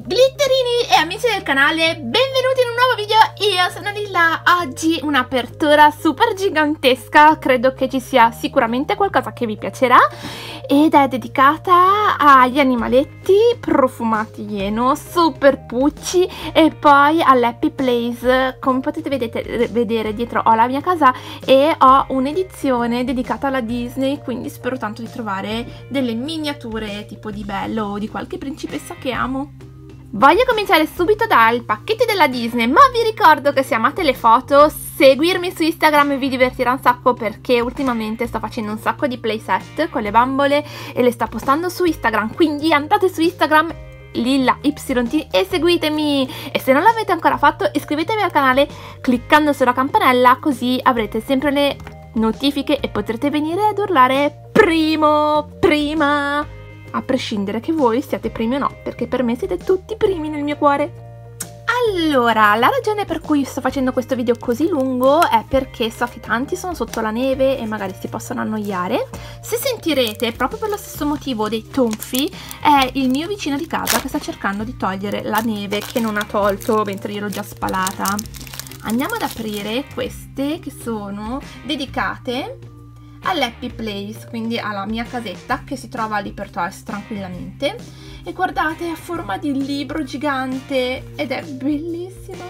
Glitterini e amici del canale, benvenuti in un nuovo video. Io sono Lilla. Oggi un'apertura super gigantesca, credo che ci sia sicuramente qualcosa che vi piacerà ed è dedicata agli animaletti profumati Ieno, super pucci, e poi all'Happy Place. Come potete vedere dietro ho la mia casa e ho un'edizione dedicata alla Disney, quindi spero tanto di trovare delle miniature tipo di Bello o di qualche principessa che amo. Voglio cominciare subito dal pacchetto della Disney, ma vi ricordo che se amate le foto, seguirmi su Instagram vi divertirà un sacco, perché ultimamente sto facendo un sacco di playset con le bambole e le sto postando su Instagram, quindi andate su Instagram LillaYT e seguitemi. E se non l'avete ancora fatto, iscrivetevi al canale cliccando sulla campanella, così avrete sempre le notifiche e potrete venire ad urlare prima, a prescindere che voi siate primi o no, perché per me siete tutti primi nel mio cuore. Allora, la ragione per cui sto facendo questo video così lungo è perché so che tanti sono sotto la neve e magari si possono annoiare. Se sentirete, proprio per lo stesso motivo, dei tonfi, è il mio vicino di casa che sta cercando di togliere la neve che non ha tolto mentre io l'ho già spalata. Andiamo ad aprire queste che sono dedicate all'Happy Place, quindi alla mia casetta che si trova all'Hypertoys tranquillamente, e guardate, è a forma di libro gigante ed è bellissimo.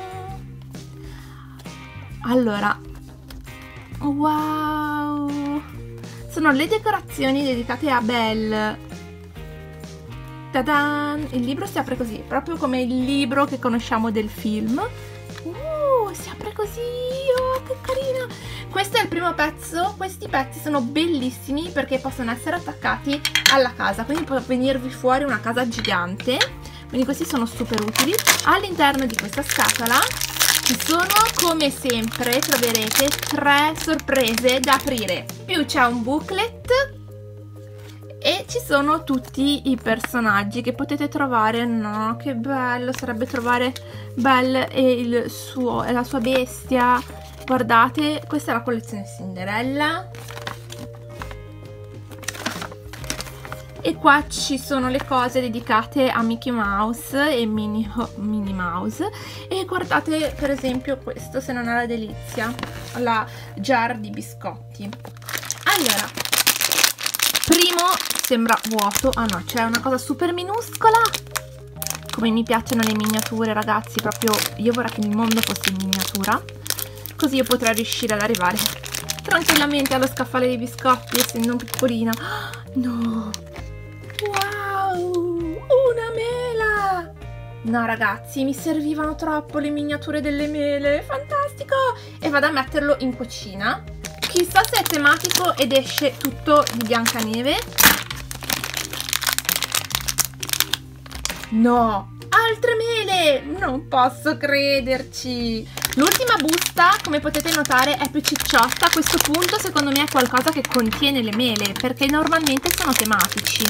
Allora, wow, sono le decorazioni dedicate a Belle. Ta-dan! Il libro si apre così, proprio come il libro che conosciamo del film. Si apre così, oh che carina! Questo è il primo pezzo. Questi pezzi sono bellissimi perché possono essere attaccati alla casa, quindi può venirvi fuori una casa gigante, quindi questi sono super utili. All'interno di questa scatola ci sono, come sempre troverete, 3 sorprese da aprire, più c'è un booklet e ci sono tutti i personaggi che potete trovare. No, che bello sarebbe trovare Belle e la sua bestia. Guardate, questa è la collezione Cinderella. E qua ci sono le cose dedicate a Mickey Mouse e Minnie Mouse. E guardate per esempio questo, se non è la delizia, la jar di biscotti. Allora, primo sembra vuoto. Ah no, c'è una cosa super minuscola. Come mi piacciono le miniature, ragazzi, proprio io vorrei che il mondo fosse in miniatura, così io potrei riuscire ad arrivare tranquillamente allo scaffale dei biscotti essendo piccolina. No, wow, una mela. No ragazzi, mi servivano troppo le miniature delle mele, fantastico. E vado a metterlo in cucina. Chissà se è tematico ed esce tutto di Biancaneve. No, altre mele! Non posso crederci! L'ultima busta, come potete notare, è più cicciotta. A questo punto secondo me è qualcosa che contiene le mele, perché normalmente sono tematici.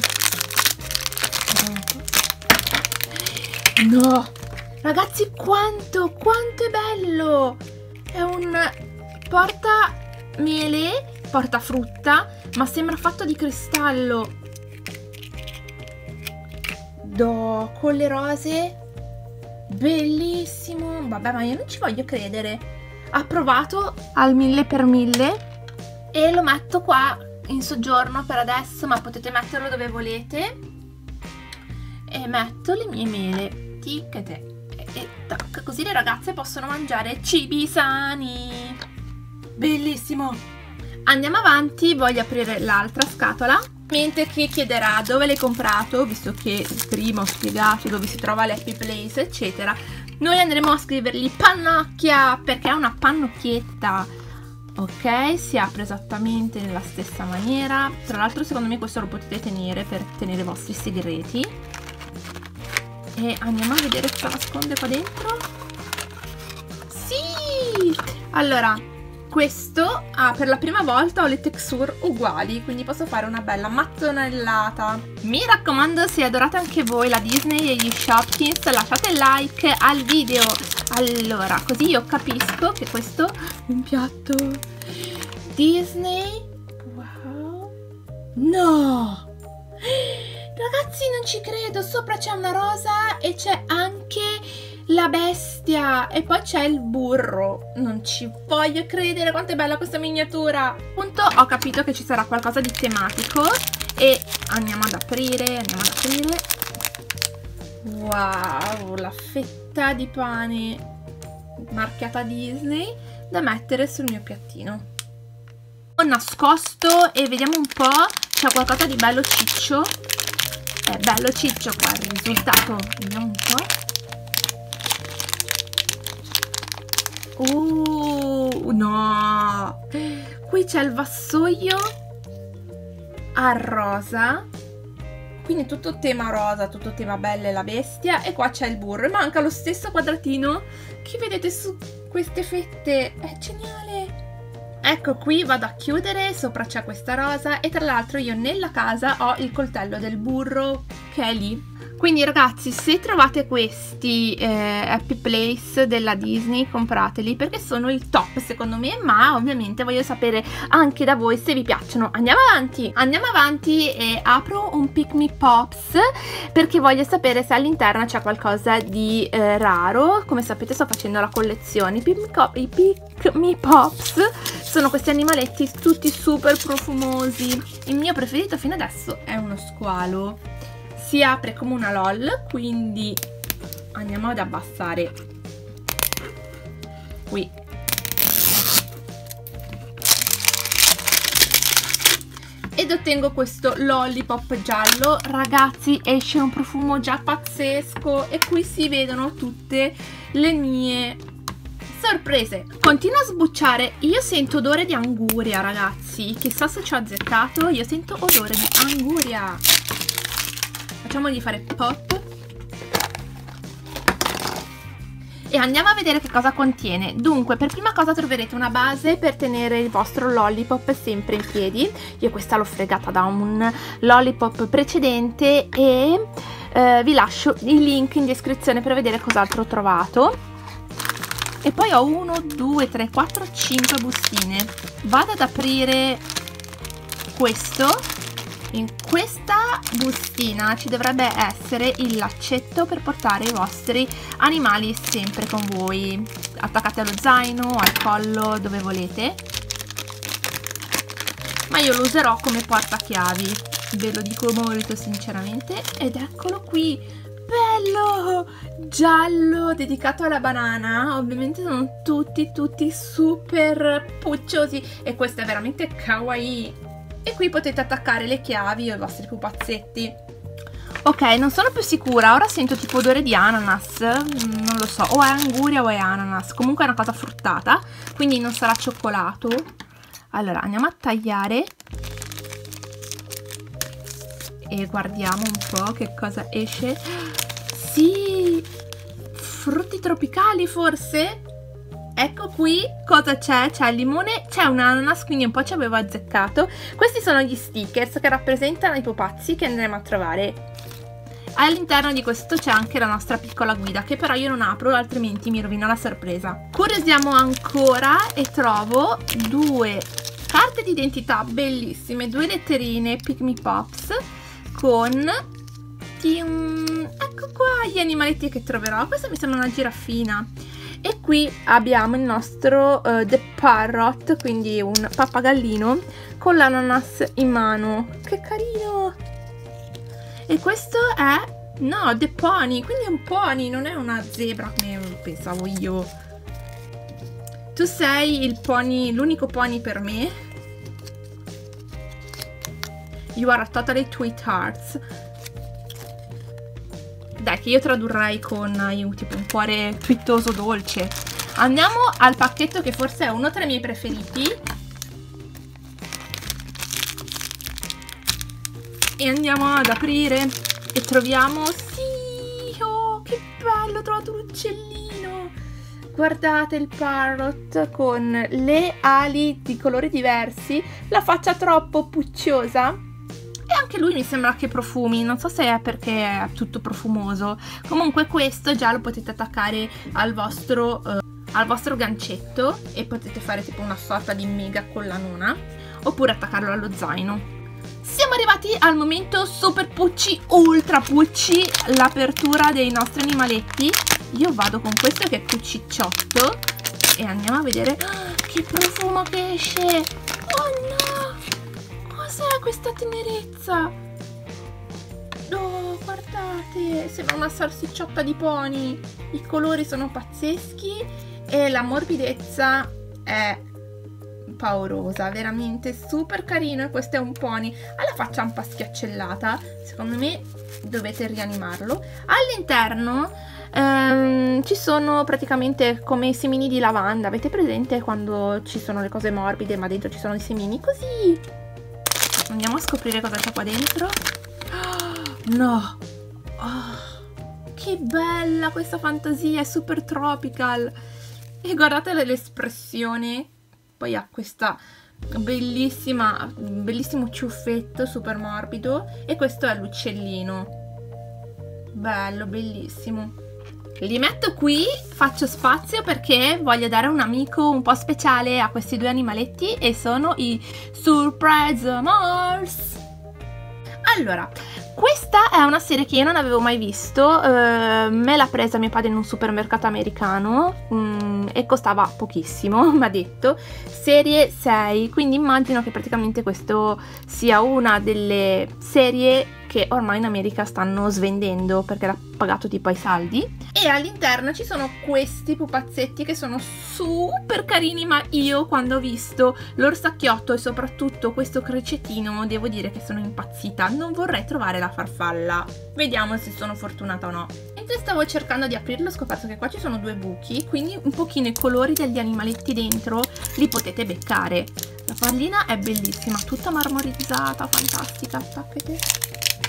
No! Ragazzi, quanto è bello! È un portamele, portafrutta, ma sembra fatto di cristallo. Con le rose, bellissimo. Vabbè, ma io non ci voglio credere. Approvato al 1000x1000 e lo metto qua in soggiorno per adesso, ma potete metterlo dove volete. E metto le mie mele, tic e tac, così le ragazze possono mangiare cibi sani. Bellissimo. Andiamo avanti, voglio aprire l'altra scatola. Che chiederà dove l'hai comprato, visto che prima ho spiegato dove si trova l'Happy Place eccetera. Noi andremo a scrivergli Pannocchia, perché è una pannocchietta. Ok, si apre esattamente nella stessa maniera. Tra l'altro secondo me questo lo potete tenere per tenere i vostri segreti. E andiamo a vedere cosa nasconde qua dentro. Sì! Allora, questo, per la prima volta ho le texture uguali, quindi posso fare una bella mattonellata. Mi raccomando, se adorate anche voi la Disney e gli Shopkins, lasciate like al video. Allora, così io capisco che questo è un piatto Disney. Wow. No! Ragazzi, non ci credo, sopra c'è una rosa e c'è anche la bestia e poi c'è il burro. Non ci voglio credere, quanto è bella questa miniatura. Appunto ho capito che ci sarà qualcosa di tematico e andiamo ad aprire, Wow, la fetta di pane marchiata Disney da mettere sul mio piattino. Ho nascosto e vediamo un po', c'è qualcosa di bello ciccio. È bello ciccio qua il risultato, vediamo un po'. No, qui c'è il vassoio a rosa, quindi tutto tema rosa, tutto tema bella e la bestia, e qua c'è il burro e manca lo stesso quadratino che vedete su queste fette. È geniale. Ecco, qui vado a chiudere, sopra c'è questa rosa e tra l'altro io nella casa ho il coltello del burro che è lì. Quindi ragazzi, se trovate questi Happy Place della Disney, comprateli perché sono il top secondo me, ma ovviamente voglio sapere anche da voi se vi piacciono. Andiamo avanti e apro un Pick Me Pops perché voglio sapere se all'interno c'è qualcosa di raro. Come sapete sto facendo la collezione. I Pick Me Pops sono questi animaletti tutti super profumosi. Il mio preferito fino adesso è uno squalo. Si apre come una LOL, quindi andiamo ad abbassare qui. Ed ottengo questo lollipop giallo. Ragazzi, esce un profumo già pazzesco e qui si vedono tutte le mie sorprese. Continuo a sbucciare. Io sento odore di anguria, ragazzi. Chissà se ci ho azzeccato. Io sento odore di anguria. Facciamogli fare pop e andiamo a vedere che cosa contiene. Dunque, per prima cosa troverete una base per tenere il vostro lollipop sempre in piedi. Io questa l'ho fregata da un lollipop precedente e vi lascio il link in descrizione per vedere cos'altro ho trovato. E poi ho 1, 2, 3, 4, 5 bustine. Vado ad aprire questo. In questa bustina ci dovrebbe essere il laccetto per portare i vostri animali sempre con voi, attaccati allo zaino, al collo, dove volete. Ma io lo userò come portachiavi, ve lo dico molto sinceramente. Ed eccolo qui, bello, giallo, dedicato alla banana. Ovviamente sono tutti super pucciosi e questo è veramente kawaii. E qui potete attaccare le chiavi o i vostri pupazzetti. Ok, non sono più sicura, ora sento tipo odore di ananas, non lo so, o è anguria o è ananas, comunque è una cosa fruttata, quindi non sarà cioccolato. Allora, andiamo a tagliare e guardiamo un po' che cosa esce. Sì, frutti tropicali forse? Ecco qui cosa c'è, c'è il limone, c'è un ananas, quindi un po' ci avevo azzeccato. Questi sono gli stickers che rappresentano i pupazzi che andremo a trovare. All'interno di questo c'è anche la nostra piccola guida, che però io non apro, altrimenti mi rovina la sorpresa. Curiosiamo ancora e trovo 2 carte di identità bellissime, 2 letterine Pick Me Pops con ecco qua gli animaletti che troverò. Questa mi sembra una giraffina. E qui abbiamo il nostro The Parrot, quindi un pappagallino con l'ananas in mano. Che carino! E questo è, no, The Pony, quindi è un pony, non è una zebra come pensavo io. Tu sei il pony, l'unico pony per me. You are a totally sweetheart. Dai, che io tradurrei con tipo un cuore twittoso dolce. Andiamo al pacchetto che forse è uno tra i miei preferiti. E andiamo ad aprire e troviamo, sì, oh che bello, ho trovato un uccellino. Guardate il parrot con le ali di colori diversi, la faccia troppo pucciosa. E anche lui mi sembra che profumi, non so se è perché è tutto profumoso. Comunque questo già lo potete attaccare al vostro gancetto e potete fare tipo una sorta di mega collanona, oppure attaccarlo allo zaino. siamo arrivati al momento super pucci, ultra pucci, l'apertura dei nostri animaletti. Io vado con questo che è puccicciotto e andiamo a vedere. Che profumo che esce! Oh no! Cos'è questa tenerezza? Oh, guardate, sembra una salsicciotta di pony. I colori sono pazzeschi e la morbidezza è paurosa, veramente super carino. E questo è un pony, ha la faccia un po' schiaccellata, secondo me dovete rianimarlo. All'interno ci sono praticamente come i semini di lavanda, avete presente quando ci sono le cose morbide ma dentro ci sono i semini? Così. Andiamo a scoprire cosa c'è qua dentro. No, oh, che bella questa fantasia, è super tropical. E guardate l'espressione. Poi ha questa bellissimo ciuffetto super morbido. E questo è l'uccellino. Bello, bellissimo. Li metto qui, faccio spazio perché voglio dare un amico un po' speciale a questi due animaletti. E sono i Surprise Mars. Allora, questa è una serie che io non avevo mai visto, me l'ha presa mio padre in un supermercato americano e costava pochissimo, mi ha detto, serie 6, quindi immagino che praticamente questo sia una delle serie che ormai in America stanno svendendo perché l'ha pagato tipo ai saldi. E all'interno ci sono questi pupazzetti che sono super carini, ma io quando ho visto l'orsacchiotto e soprattutto questo cricetino devo dire che sono impazzita. Non vorrei trovare la farfalla. Vediamo se sono fortunata o no. Mentre stavo cercando di aprirlo ho scoperto che qua ci sono due buchi, quindi un pochino i colori degli animaletti dentro li potete beccare. La pallina è bellissima, tutta marmorizzata, fantastica. Staccate.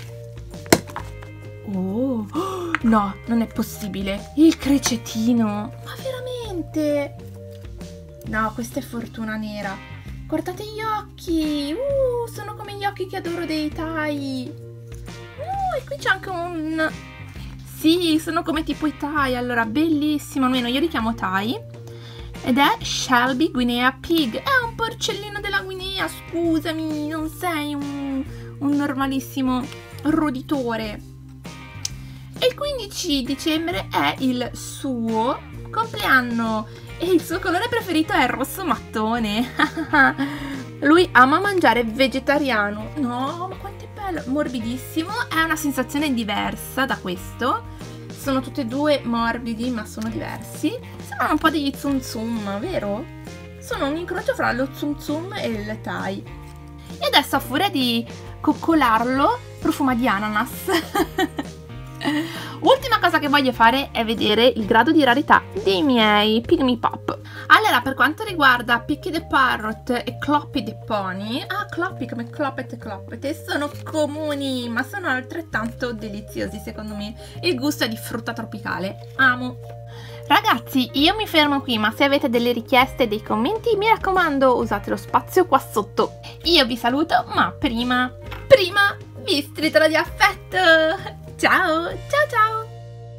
Oh, no, non è possibile. Il cricetino. Ma veramente? No, questa è fortuna nera. Guardate gli occhi. Sono come gli occhi che adoro dei Tai. E qui c'è anche un... Sì, sono come tipo i Tai. Allora, bellissimo. Almeno io li chiamo Tai. Ed è Shelby Guinea Pig. È un porcellino della Guinea. Scusami, non sei un normalissimo roditore. E il 15 dicembre è il suo compleanno e il suo colore preferito è il rosso mattone. Lui ama mangiare vegetariano. No, ma quanto è bello, morbidissimo. È una sensazione diversa da questo. Sono tutti e due morbidi ma sono diversi. Sembrano un po' degli Tsum Tsum, vero? Sono un incrocio fra lo Tsum Tsum e il Tai. E adesso a furia di coccolarlo profuma di ananas. Ultima cosa che voglio fare è vedere il grado di rarità dei miei Pygmy Pup. Allora, per quanto riguarda Picky the Parrot e Cloppy the Pony, Cloppy come Cloppet e Cloppete, sono comuni ma sono altrettanto deliziosi secondo me. Il gusto è di frutta tropicale, amo. Ragazzi, io mi fermo qui, ma se avete delle richieste e dei commenti, mi raccomando, usate lo spazio qua sotto. Io vi saluto, ma prima vi stritolo di affetto. Ciao, ciao ciao!